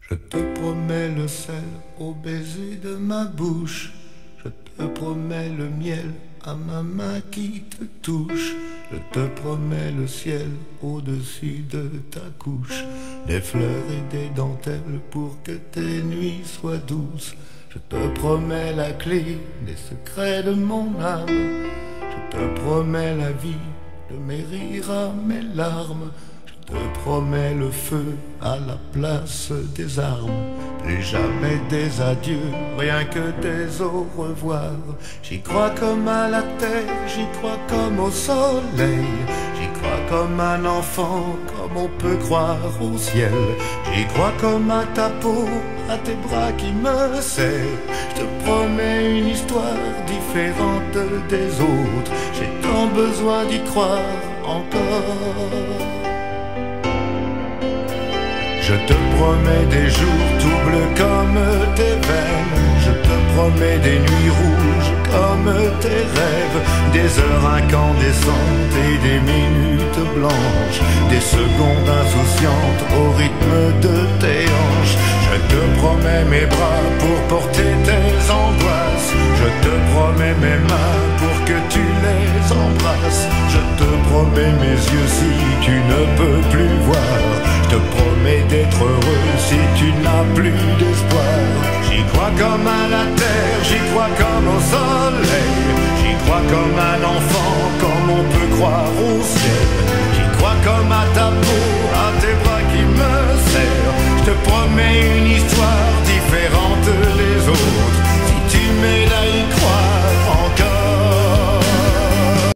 Je te promets le sel au baiser de ma bouche. Je te promets le miel à ma main qui te touche. Je te promets le ciel au-dessus de ta couche, des fleurs et des dentelles pour que tes nuits soient douces. Je te promets la clé des secrets de mon âme. Je te promets la vie de mes rires à mes larmes. Je te promets le feu à la place des armes. Plus jamais des adieux, rien que des au revoir. J'y crois comme à la terre, j'y crois comme au soleil. J'y crois comme un enfant, comme on peut croire au ciel. J'y crois comme à ta peau, à tes bras qui me serrent. Je te promets une histoire différente des autres. J'ai tant besoin d'y croire encore. Je te promets des jours tout bleus comme tes veines. Je te promets des nuits rouges comme tes rêves. Des heures incandescentes et des minutes blanches. Des secondes insouciantes au rythme de tes hanches. Je te promets mes bras pour porter tes angoisses. Je te promets mes mains pour que tu les embrasses. Je te promets mes yeux si tu ne peux plus voir. Je te promets d'être heureux si tu n'as plus d'espoir. J'y crois comme à la terre, j'y crois comme au soleil. J'y crois comme un enfant, comme on peut croire au ciel. J'y crois comme à ta peau,